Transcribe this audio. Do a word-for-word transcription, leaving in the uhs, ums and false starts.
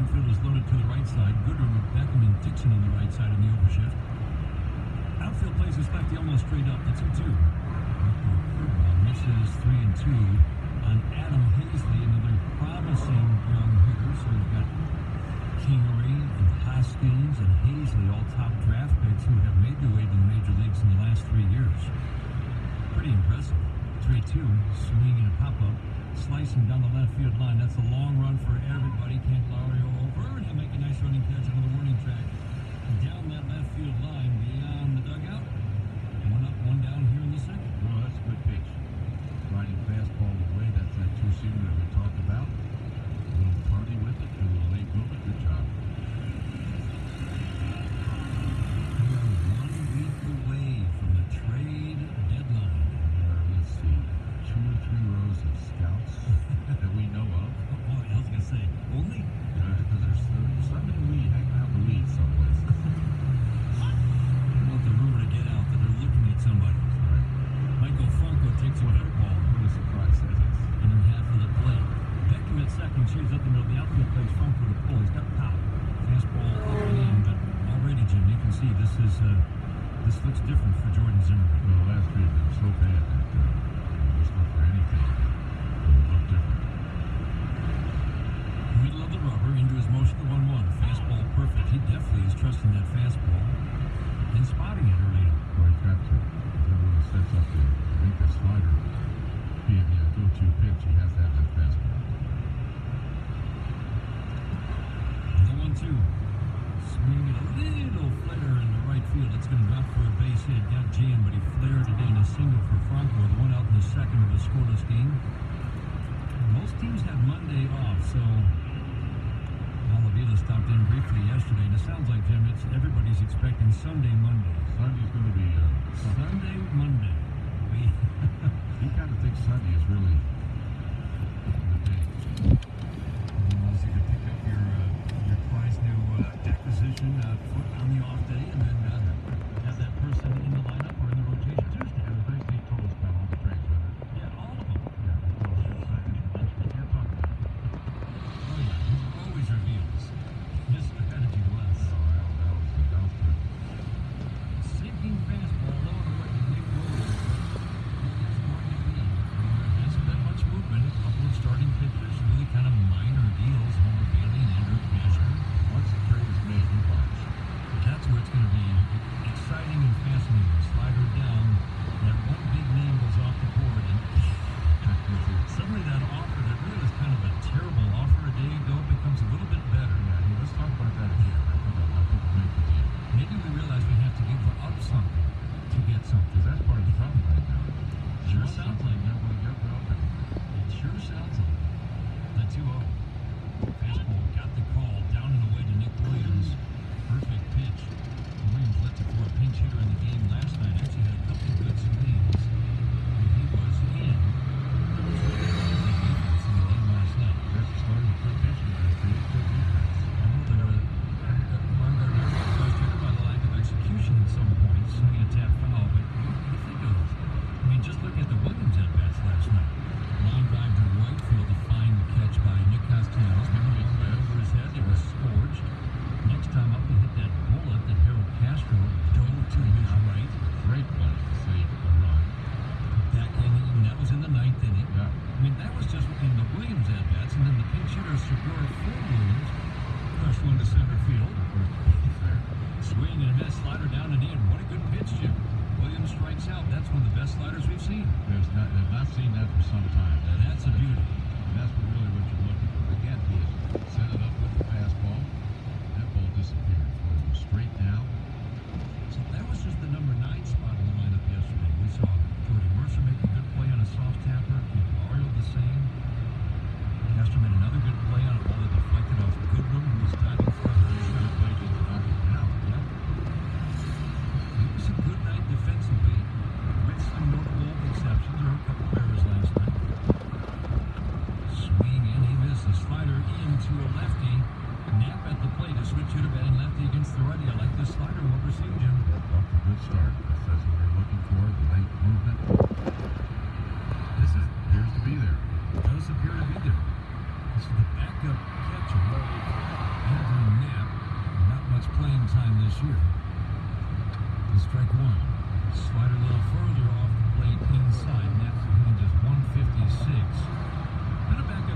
infield is loaded to the right side. Goodrum with Beckham and Dixon on the right side in the overshift. Outfield places lefty almost straight up. The two two. Curveball misses three and two on Adam Hazley, another promising young hitter. So we've got Kingery and Hoskins and Hazley, all top draft picks who have made their way to the major leagues in the last three years. Pretty impressive. three two, swinging a pop-up, slicing down the left field line. That's a long run for everybody. Candelario over, and he'll make a nice running catch on the warning track. Down that left field line, beyond the dugout. One up, one down here in the second. Well, that's a good pitch. Riding fastball away. That's that two-seamer that we talked about. A little party with it, a little late movement. Good job. We are one week away from the trade deadline. Uh, let's see, two or three rows of scouts that we know of. Oh, boy, I was going to say, only? Yeah, because there's, there's some in the weed, hanging out in the weeds someplace. I want the rumor to get out that they're looking at somebody. Right. Michael Franco takes a good ball. What a surprise that is. And in half of the plate. Beckham at second, shaves up the middle. The outfield plays Franco to pull. He's got power. Fastball up and in, but already, Jim, you can see this is uh, this looks different for Jordan Zimmermann. Well, the last three have been so bad that uh, just look for anything that would look different. Middle of the rubber, into his motion to one one. Fastball perfect. He definitely is trusting that fastball and spotting it early on. Well, he's got to. That really sets up the, I think the slider being the go-to pitch. He has to have that fastball. The one two. Swinging a little flare in the right field. It's going to drop for a base hit. Got jammed, but he flared it in a single for Franco. The one out in the second of a scoreless game. Most teams have Monday off, so Malavita stopped in briefly yesterday, and it sounds like, Jim, it's everybody's expecting Sunday, Monday. Sunday's going to be uh, Sunday, Monday. We he kind of thinks Sunday is really the day. Unless you can pick up your uh, your prize new uh, acquisition uh, foot on the off day, and then uh, have that person in the lineup or in the rotation Tuesday. Yeah, the base team told us about all the trades, right? Yeah, all of them. Yeah, they told us yesterday. We can't talk about it. Oh yeah, he always reveals his strategy to us. Oh, that, that was that was good. Sinking fastball low and away to Nick Williams. It's going to be. There hasn't been much movement. A couple of starting pitchers, really kind of minor deals. Homer Bailey and Andrew Cashman. Once the trade is made, you watch. But that's where it's going to be exciting and fascinating. Slider down. That one big name goes off the board, and suddenly that offer that really was kind of a terrible offer a day ago becomes a little bit better. Yeah, hey, let's talk about that again. I think I think we'll make the deal. Maybe we realize we have to give up something to get something. Because that's part of the problem right now. Sure You want sounds something, like you're going to get well done. It sure sounds like it. The two oh. Fastball got the call down and away to Nick Williams. Perfect pitch. Williams left it for a pinch hitter in the game last night. Actually had a couple of good swings. And he was in. There was really good defense in the game last night. That's the start of the good pitching. That's the good defense. I know that uh, Baumgartner was frustrated by the lack of execution at some points, swinging a tap foul, but what do you think of this? I mean, just look at the Williams at-bats last night. Line drive to right field, a fine catch by Nick Castellanos. Right over his head, it was scorched. Next time up, he hit that bullet that Harold Castro dove to his right. Great play to save a run. Back in, and that was in the ninth inning. Yeah. I mean, that was just in the Williams at-bats, and then the pinch hitter, Segura for Williams, crushed one to center field. Swing and a miss, slider down and in. What a good pitch, Jim. Williams strikes out. That's one of the best sliders we've seen. There's not, I've not seen that for some time. And that's a beauty. And that's what really what you're looking for. Again, he has set it up with the fastball. That ball disappeared. It was straight down. So that was just the number nine spot in the lineup yesterday. We saw Jordy Mercer make a good play on a soft tapper. Mario the same. Castro made another good play on a ball that deflected off Goodrum, who was diving for the Good play just to knock it down. Yep. It was a good night defensively, with some notable exceptions. There were a couple of errors last night. Swing and he missed. A slider into a lefty. Nap at the plate. A switch hitter batting lefty against the righty. I like this slider. What we're seeing, Jim. Off to a good start. That's, that's what we're looking for. The late movement. This is appears to be there. Does appear to be there. This is the backup catcher. this year. And strike one. Slider a little further off the plate inside. Net for hitting just one fifty-six. Then a back